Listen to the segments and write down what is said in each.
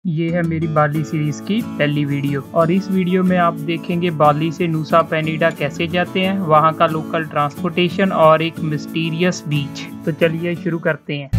ये है मेरी बाली सीरीज की पहली वीडियो और इस वीडियो में आप देखेंगे बाली से नुसा पेनिडा कैसे जाते हैं, वहाँ का लोकल ट्रांसपोर्टेशन और एक मिस्टीरियस बीच। तो चलिए शुरू करते हैं।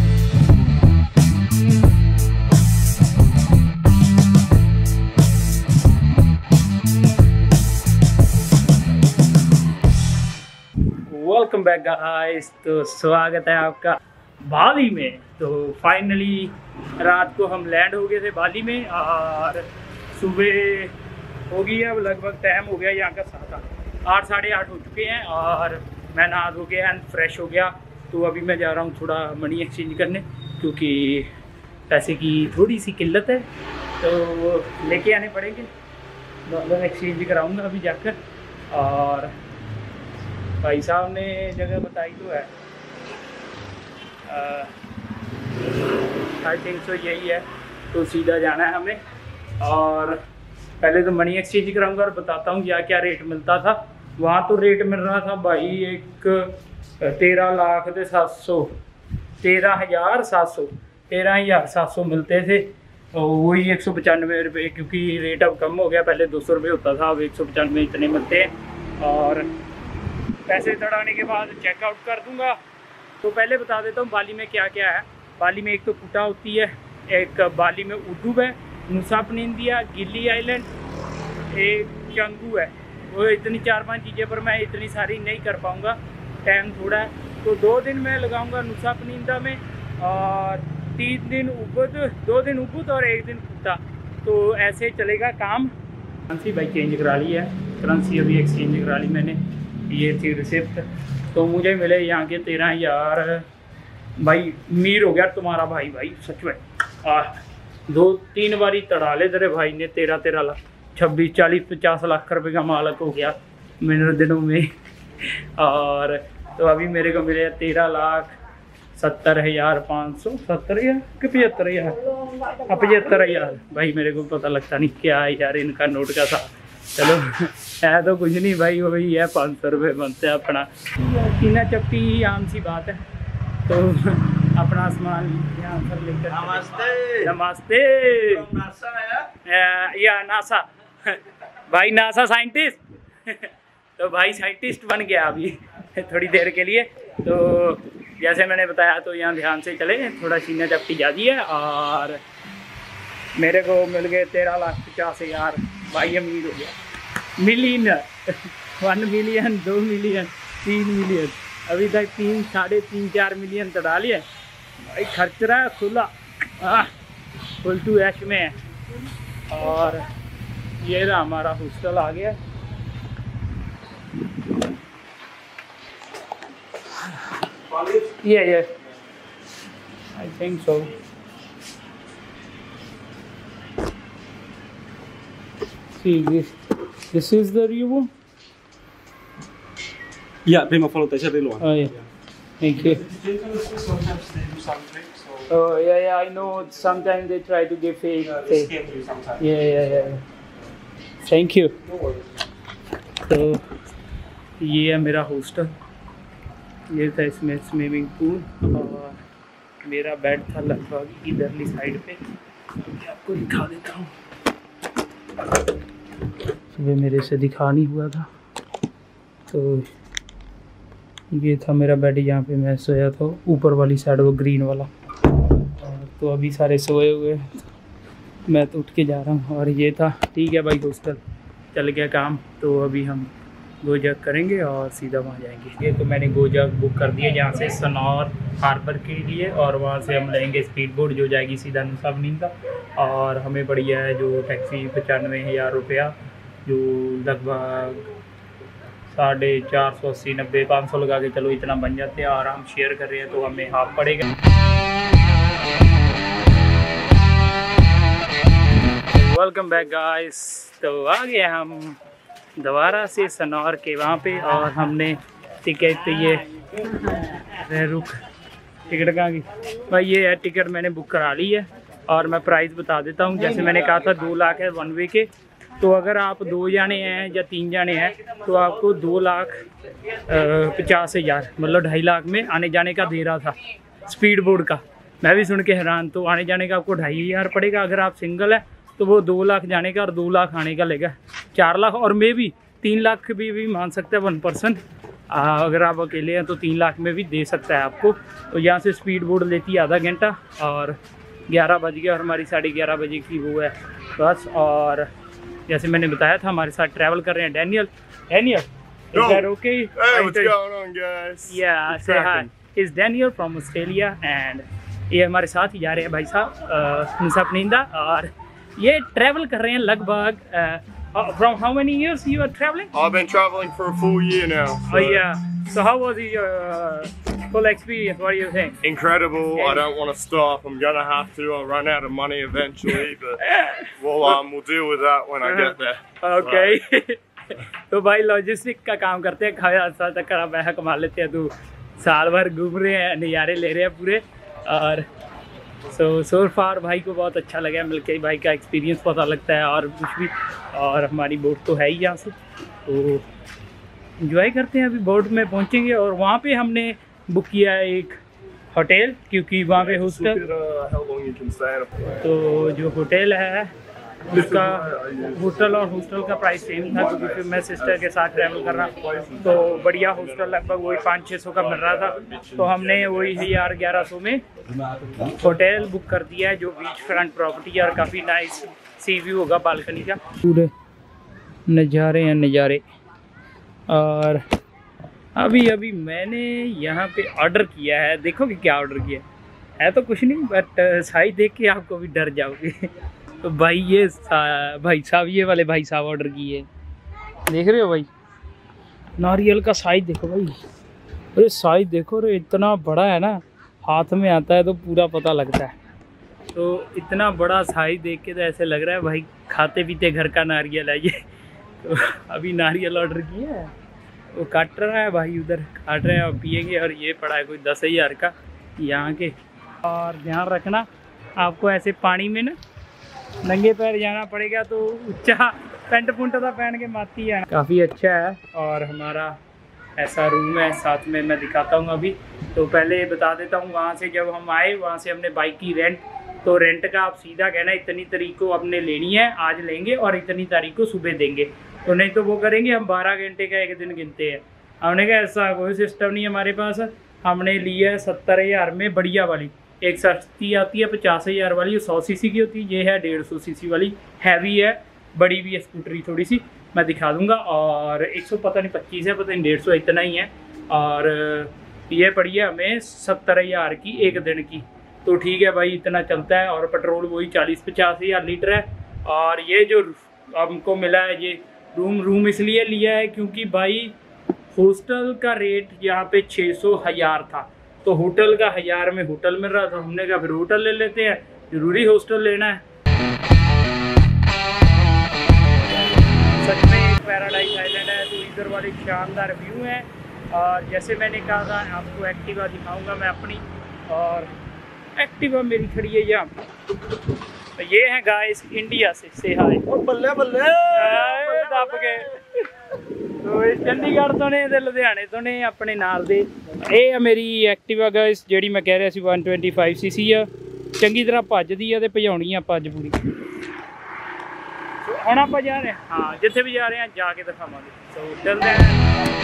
वेलकम बैक गाइस, तो स्वागत है आपका बाली में। तो फाइनली रात को हम लैंड हो गए थे बाली में और सुबह हो गई है, लगभग टाइम हो गया यहाँ का 8 साढ़े 8 हो चुके हैं और मैं नहा धो गया एंड फ्रेश हो गया। तो अभी मैं जा रहा हूँ थोड़ा मनी एक्सचेंज करने, क्योंकि पैसे की थोड़ी सी किल्लत है तो लेके आने पड़ेंगे। डॉलर एक्सचेंज कराऊँगा अभी जाकर। और भाई साहब ने जगह बताई तो है, आई थिंक सो यही है। तो सीधा जाना है हमें और पहले तो मनी एक्सचेंज कराऊंगा और बताता हूँ क्या क्या रेट मिलता था। वहाँ तो रेट मिल रहा था भाई एक 13,700 मिलते थे। तो वही 195 रुपये, क्योंकि रेट अब कम हो गया, पहले 200 रुपये होता था, अब 195 इतने मिलते हैं। और पैसे चढ़ाने के बाद चेकआउट कर दूंगा। तो पहले बता देता हूँ बाली में क्या क्या है। बाली में एक तो कुटा होती है, एक बाली में उडुब है, नुसा पेनिनदा, गिली आइलैंड, एक चंगू है। वो इतनी 4-5 चीज़ें पर मैं इतनी सारी नहीं कर पाऊँगा, टाइम थोड़ा है। तो 2 दिन मैं लगाऊँगा नुसा पेनिनदा में और 3 दिन उबुद, 2 दिन उबुद और 1 दिन कुटा। तो ऐसे चलेगा काम। करेंसी भाई चेंज करा ली है, करेंसी अभी एक्सचेंज करा ली मैंने। ये थी रिसिप्ट। तो मुझे मिले यहाँ के 13,000। भाई अमीर हो गया तुम्हारा भाई सच में। 2-3 बारी तड़ा ले तेरे भाई ने 13 लाख, 26, 40, 50 लाख रुपए का मालक हो गया मेरे दिनों में। और तो अभी मेरे को मिले 13,70,500, 70,000 कि 75,000, 75,000। भाई मेरे को पता लगता नहीं क्या है यार इनका नोट का था। चलो है तो कुछ नहीं भाई, वही है 500 रुपये बनते हैं अपना। सीना चपटी आम सी बात है। तो अपना सामान यहाँ पर लेकर नमस्ते या नासा भाई, नासा साइंटिस्ट। तो भाई साइंटिस्ट बन गया अभी थोड़ी देर के लिए। तो जैसे मैंने बताया, तो यहाँ ध्यान से चले, थोड़ा सीना चपटी ज़्यादा है। और मेरे को मिल गए 13,50,000। भाई अमीर हो गया, मिलियनर। 1 मिलियन, 2 मिलियन, 3 मिलियन, अभी तक 3, 3.5, 4 मिलियन तो डालिए भाई। खर्च रहा है खुला, फुल टू ऐश में है। और ये रहा हमारा हॉस्टल आ गया। ये I think so. See, this is the room? Yeah, prima volta, c'è di Oh yeah. Thank you. Sometimes they do some tricks. Oh yeah, I know. Sometimes they try to give fake. They scam you sometimes. Yeah. Thank you. No worries. तो ये है मेरा hostel. ये था इसमें swimming pool और मेरा bed था लगभग इधरली साइड पे। आपको दिखा देता हूँ। सुबह मेरे से दिखा नहीं हुआ था। तो ये था मेरा बेड, यहाँ पे मैं सोया था। ऊपर वाली साइड वो ग्रीन वाला। तो अभी सारे सोए हुए, मैं तो उठ के जा रहा हूँ। और ये था, ठीक है भाई, हॉस्टल चल गया काम। तो अभी हम गोजक करेंगे और सीधा वहाँ जाएंगे। ये तो मैंने गोजक बुक कर दिया यहाँ से सनौर हार्बर के लिए, और वहाँ से हम लेंगे स्पीड बोट जो जाएगी सीधा नुसा पेनिनदा। और हमें पड़ी है जो टैक्सी 95,000 रुपया, जो लगभग 450, 80, 90, 500 लगा के चलो इतना बन जाते हैं। और हम शेयर कर रहे हैं तो हमें हाफ पड़ेगा। Welcome back guys. तो आ गए हम दोबारा से सनौर के वहाँ पे, और हमने टिकट ये रुक टिकट कहाँ की भाई, ये है टिकट मैंने बुक करा ली है। और मैं प्राइस बता देता हूँ, जैसे मैंने कहा था 2 लाख है 1 वे के। तो अगर आप 2 जाने हैं या 3 जाने हैं तो आपको 2,50,000, मतलब 2.5 लाख में आने जाने का दे रहा था स्पीड बोट का। मैं भी सुन के हैरान। तो आने जाने का आपको 2500 पड़ेगा। अगर आप सिंगल है तो वो 2 लाख जाने का और 2 लाख आने का लेगा, 4 लाख। और मे भी 3 लाख भी मान सकता है 1 पर्सन। अगर आप अकेले हैं तो 3 लाख में भी दे सकता है आपको। तो यहाँ से स्पीड बोट लेती है आधा घंटा और 11 बज गया और हमारी 11:30 बजे की वो है बस। और जैसे मैंने बताया था हमारे साथ ट्रैवल कर रहे हैं Daniel. Is that okay? Hey, what's going on, guys? Yeah, say hi. Is Daniel from Australia and ये हमारे साथ ही जा रहे हैं भाई साहब मुसाफ निंदा। और ये ट्रैवल कर रहे हैं लगभग from how many years you are traveling? I've been traveling for a full year now. Oh yeah. So how was your full experience? What do you think? Incredible. I don't want to stop. I'm gonna have to. I'll run out of money eventually, but we'll deal with that when I get there. Okay. तो भाई logistic का काम करते हैं, खाया साल तक का पैसा कमा लेते हैं। तो साल भर घूम रहे हैं, नज़ारे ले रहे हैं पूरे। और सो फार भाई को बहुत अच्छा लगा मिलके, भाई का एक्सपीरियंस पता लगता है और कुछ भी। और हमारी बोट तो है ही यहाँ से, तो इंजॉय करते हैं। अभी बोट में पहुँचेंगे और वहाँ पे हमने बुक किया है एक होटल, क्योंकि वहाँ पे हॉस्टल। तो जो होटल है उसका होटल और हॉस्टल का प्राइस सेम था, क्योंकि फिर मैं सिस्टर के साथ ट्रैवल कर रहा तो बढ़िया हॉस्टल लगभग वही 500-600 का मिल रहा था। तो हमने वही 1100 में होटल बुक कर दिया है, जो बीच फ्रंट प्रॉपर्टी है और काफ़ी नाइस सी व्यू होगा बालकनी का। पूरे नज़ारे हैं नज़ारे। और अभी मैंने यहाँ पे ऑर्डर किया है, देखो कि क्या ऑर्डर किया है तो कुछ नहीं, बट साइज देख के आपको भी डर जाओगे। तो भाई ये भाई साहब, ये वाले भाई साहब ऑर्डर किए, देख रहे हो भाई, नारियल का साइज देखो भाई। अरे साइज देखो, अरे इतना बड़ा है ना, हाथ में आता है तो पूरा पता लगता है। तो इतना बड़ा साइज देख के तो ऐसे लग रहा है भाई खाते पीते घर का नारियल है ये। तो अभी नारियल ऑर्डर किया है, वो काट रहा है भाई, उधर काट रहे हैं और पिएंगे। और ये पड़ा है कोई 10,000 का यहाँ के। और ध्यान रखना आपको ऐसे पानी में ना नंगे पैर जाना पड़ेगा, तो ऊंचा पेंट पुंट था पहन के माती है। काफ़ी अच्छा है और हमारा ऐसा रूम है, साथ में मैं दिखाता हूँ अभी। तो पहले बता देता हूँ, वहाँ से जब हम आए वहाँ से हमने बाइक की रेंट, तो रेंट का आप सीधा कहना इतनी तारीख को आपने लेनी है, आज लेंगे और इतनी तारीख को सुबह देंगे। तो नहीं तो वो करेंगे हम 12 घंटे का एक दिन गिनते हैं। हमने कहा ऐसा कोई सिस्टम नहीं है हमारे पास। हमने लिया है 70,000 में बढ़िया वाली, एक सस्ती आती है 50,000 वाली, 100 सीसी की होती है। ये है 150 सीसी वाली, हैवी है, बड़ी भी है स्कूटरी थोड़ी सी, मैं दिखा दूंगा। और 100 पता नहीं 25 है, पता नहीं 150 इतना ही है। और ये पड़ी है हमें 70,000 की एक दिन की। तो ठीक है भाई, इतना चलता है। और पेट्रोल वही 40-50,000 लीटर है। और ये जो हमको मिला है ये रूम इसलिए लिया है क्योंकि भाई हॉस्टल का रेट यहाँ पे 600,000 था, तो होटल का 1000 में होटल मिल रहा था। हमने कहा फिर होटल ले लेते हैं, जरूरी हॉस्टल लेना है। सच में एक पैराडाइज आइलैंड है। तो इधर वाले शानदार व्यू है। और जैसे मैंने कहा था आपको एक्टिवा दिखाऊंगा मैं अपनी, और एक्टिवा मेरी खड़ी है यहाँ। तो ये है गाइस इंडिया से हाय बल्ले बल्ले दब गए। तो चंडीगढ़ तो ने लुधियाने तो ने अपने नाल दे। ये मेरी एक्टिवा गाइस ਜਿਹੜੀ मैं कह रहा सी 125 सीसी आ, चंगी तरह भजदी है, भजाउणी आप अज पूरी। ਹੁਣ ਆਪਾਂ जा रहे हैं, हाँ जिथे भी जा रहे हैं जाके दिखावांगे। तो चलते हैं।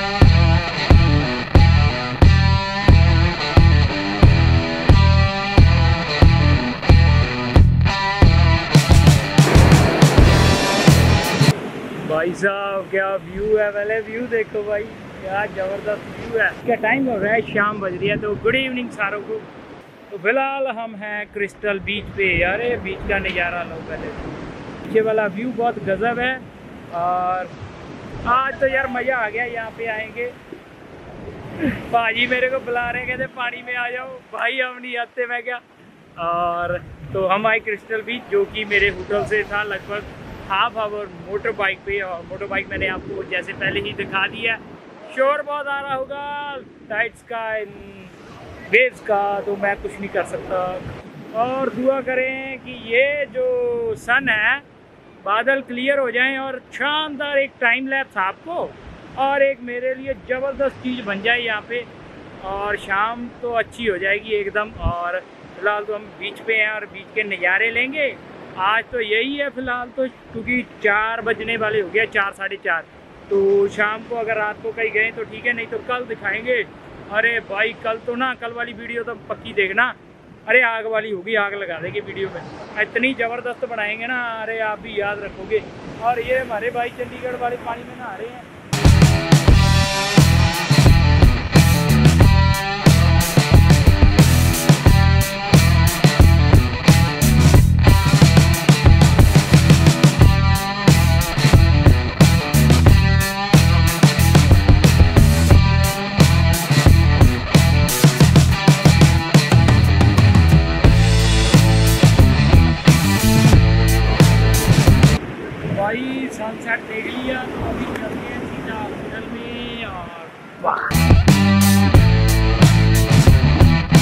भाई साहब क्या व्यू है, पहले व्यू देखो भाई, क्या ज़बरदस्त व्यू है। क्या टाइम हो रहा है, शाम बज रही है। तो गुड इवनिंग सारों को। तो फिलहाल हम हैं क्रिस्टल बीच पे। यार बीच का नज़ारा लो पहले, पीछे वाला व्यू बहुत गजब है। और आज तो यार मज़ा आ गया, यहाँ पे आएंगे। भाजी मेरे को बुला रहे, कहते पानी में आ जाओ। भाई हम नहीं आते, मैं क्या। और तो हम आए क्रिस्टल बीच, जो कि मेरे होटल से था लगभग हाफ आवर मोटर बाइक पे। और मोटर बाइक मैंने आपको जैसे पहले ही दिखा दिया। शोर बहुत आ रहा होगा टाइड्स का, वेव्स का, तो मैं कुछ नहीं कर सकता। और दुआ करें कि ये जो सन है बादल क्लियर हो जाएं और शानदार एक टाइम लैप्स आपको और एक मेरे लिए ज़बरदस्त चीज़ बन जाए यहाँ पे। और शाम तो अच्छी हो जाएगी एकदम। और फिलहाल तो हम बीच पे हैं और बीच के नज़ारे लेंगे। आज तो यही है फिलहाल तो, क्योंकि 4 बजने वाले हो गया, 4 साढ़े 4। तो शाम को अगर रात को कहीं गए तो ठीक है, नहीं तो कल दिखाएंगे। अरे भाई कल तो ना, कल वाली वीडियो तो पक्की देखना। अरे आग वाली होगी, आग लगा देंगे वीडियो में, इतनी ज़बरदस्त बनाएंगे ना। अरे आप भी याद रखोगे। और ये हमारे भाई चंडीगढ़ वाले पानी में नहा रहे हैं।